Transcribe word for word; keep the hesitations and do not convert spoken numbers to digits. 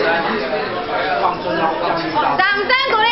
放生，然后放心上。 掌声鼓励。